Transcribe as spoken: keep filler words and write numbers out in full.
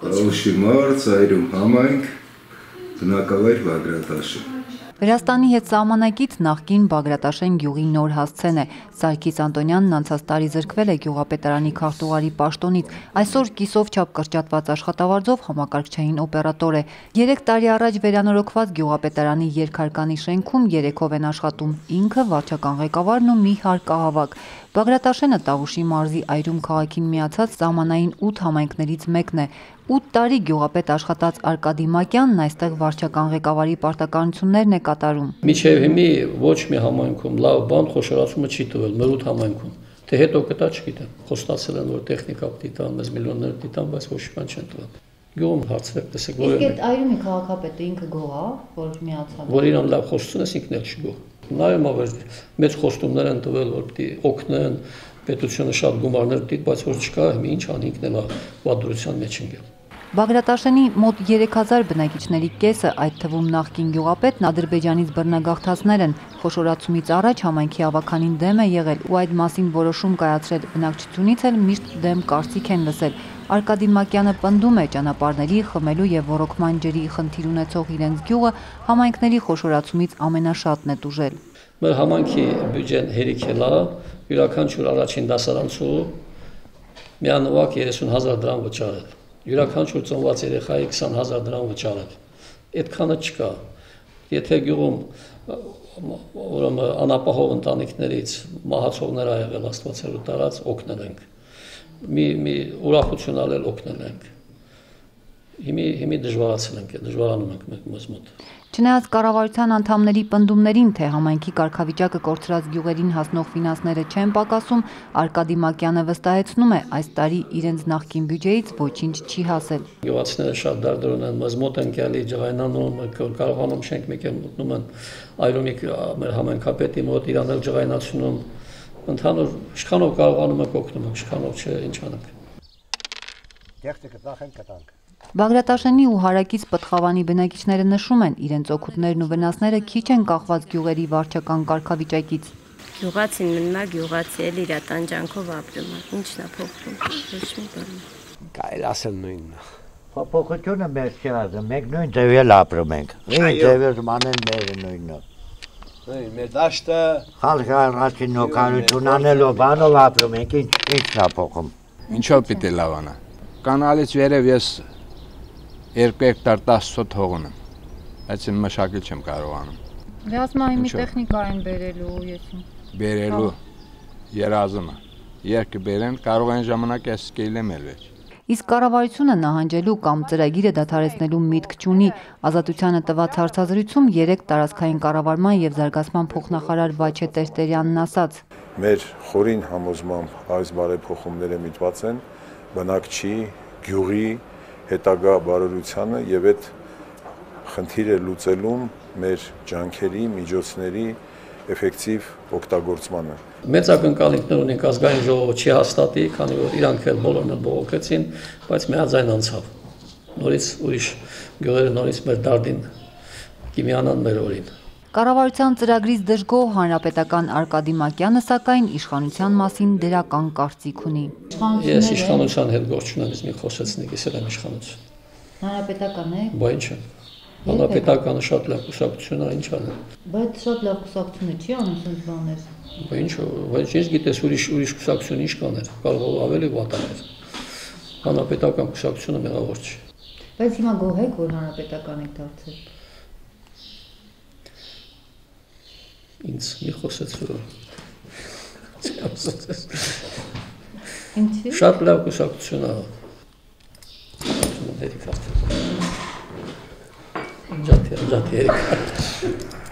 Կաուշիմար, Ծայրում համայնք, բնակավայր Բագրատաշը։ Վրաստանի հետ սահմանակից նախկին Բագրատաշեն գյուղի նոր հասցեն է։ Սարգիս Անտոնյանն անցած տարի զրկվել է գյուղապետարանի քարտուղարի պաշտոնից, այսօր կիսով չափ կրճատված աշխատավարձով համակարգչային օպերատոր է։ Երեք տարի առաջ վերանորոգված գյուղապետարանի երկհարկանի շենքում երեքով են աշխատում, ինքը վարչական ղեկավարն ու մի հարկահավաք։ Բագրատաշենը Տավուշի մարզի Այրում քաղաքին միացած սահմանային ութ համայնքներից մեկն է։ ութ տարի գյուղապետ աշխատած Արկադի Մակյանն այստեղ վարչական ղեկավարի պարտականություններն է կատարում։ Մինչև հիմի ոչ մի համայնքում լավ բան խոշորացումը չի տվել, մեր ութ համայնքում։ Թե հետո կտա չգիտեմ։ Խոստացել են, որ տեխնիկա պիտի տան, մեզ միլիոններ պիտի տան, բայց ոչ մի բան չեն տվել։ Գյուղում հարցրեք, տեսեք, որ Իսկ այդ Այրումի քաղաքապետը ինքը գող է, որ միացավ։ Որ իրան լավ խոստություն ես, ինքն էլ չի գող։ Նայում ավ մեծ խոստումներ են տվել, որ պիտի օգնեն, պետությունը շատ գումարներ պիտի, բայց որ չկա, հիմա ինչ անի, ինքն էլ վադրության մեջ ընկել։ Բագրատաշենի մոտ երեք հազար բնակիչների կեսը, այդ թվում նախկին գյուղապետն Ադրբեջանից բռնագաղթածներ են։ Խոշորացումից առաջ համայնքի ավականին դեմ է եղել ու այդ մասին որոշում կայացրել, բնակչությունից էլ միշտ դեմ կարծիք են լսել։ Արկադի Մակյանը պնդում է, ճանապարհների, խմելու եւ ոռոգման ջրի խնդիր ունեցող իրենց գյուղը համայնքների խոշորացումից ամենաշատն է տուժել։ Մեր համայնքի բյուջեն հերիք է լավ, յուրաքանչյուր առաջին դասարանցու միանվագ երեսուն հազար դրամ վճարել։ Յուրաքանչյուր ծնված երեխայի քսան հազար դրամ վճարել։ Այդքանը չկա։ Եթե գյուղում ուրեմն անապահով ընտանիքներից մահացողներ ա եղել Աստվածելու տարած, օգնել ենք։ Մի մի ուրախություն ալել օգնել ենք։ Հիմի հիմի դժվարացել ենք, դժվարանում ենք մեզ մոտ։ Չնայած կառավարության անդամների պնդումներին, թե համայնքի կարգավիճակը կորցրած գյուղերին հասնող ֆինանսները չեն պակասում, Արկադի Մակյանը վստահեցնում է, այս տարի իրենց նախկին բյուջեից ոչինչ չի հասել։ Գյուղացիները շատ դարդրուն են, մեզ մոտ են գալի, ջղայնանում, կարողանում չենք մեկ էլ մտնում են Այրումի մեր համայնքապետի մոտ իրան էլ ջղայնացնում, ընդհանուր իշխանով կարողանում ենք օգնում ենք, իշխանով չէ, ինչ անենք։ Տեխնիկա տախեն կտանք։ Բագրատաշենի ու հարակից Պտղավանի բնակիչները նշում են, իրենց օգուտներն ու վնասները քիչ են կախված գյուղերի վարչական կարգավիճակից։ Գյուղացին մնում է, գյուղացի էլ իր տանջանքով ապրում է, ինչն է փոխվում, ոչ մի բան։ Կարելի ասել նույնն է։ Փոփոխությունը մեր չի ազդում, մենք նույն ձևել ապրում ենք։ Նույն ձևել մանեն մեր նույնը։ Մեր դաշտը Խալքը առաջին նոքարություն անելով բանով ապրում ենք, ինչ ինչն է փոխում։ Ինչով պիտի լավանա։ Կանալից վերև ես երկու հեկտար տաս սոթ հող ունեմ, բայց իմ մշակել չեմ կարողանում։ Դե ասում եմ մի տեխնիկա են բերելու, եսին։ Բերելու երազումը, երկը բերեն, կարող են ժամանակ ես սկեյլեմ էլ վեջ։ Իսկ կառավարությունը նահանջելու կամ ծրագիրը դադարեցնելու միտք չունի։ Ազատությանը տված հարցազրույցում երեք տարածքային կառավարման եւ զարգացման փոխնախարար Վաչե Տերտերյանն ասաց. Մեր խորին համոզմամբ այս բարեփոխումները միտված են բնակչի, գյուղի հետագա բարօրությանը եւ այդ խնդիրը լուծելուն մեր ջանքերի, միջոցների էֆեկտիվ օգտագործմանը։ Մեծ ակնկալիքներ ունենք ազգային ժողովը չի հաստատի, քանի որ իրանք էլ բոլորն էլ բողոքեցին, բայց միաձայն անցավ։ Նորից ուրիշ գյուղերը նորից մեր դարդին կիմյանան մեր օրին։ Կառավարության ծրագրից դժգոհ հանրապետական Արկադի Մակյանը սակայն իշխանության մասին դրական կարծիք ունի։ Ես իշխանության հետ գործ չունեմ, ես մի խոսեցնիկ, ես էլ եմ իշխանություն։ Հանրապետական է։ Բա ինչ է։ Հանրապետականը շատ լավ կուսակցություն է, ինչ անը։ Բայց շատ լավ կուսակցությունը չի անում sense բաներ։ Բա ինչ, բայց ինչ գիտես ուրիշ ուրիշ կուսակցություն ինչ կաներ, կարող ավելի վատ աներ։ Հանրապետական կուսակցությունը մեղավոր չի։ Բայց հիմա գոհ եք, որ հանրապետական եք դարձել։ Ինձ մի խոսեց որ Ինչի՞։ Շատ լավ կուսակցություն է։ Հերիք ասել։ Ջաթի, ջաթի հերիք։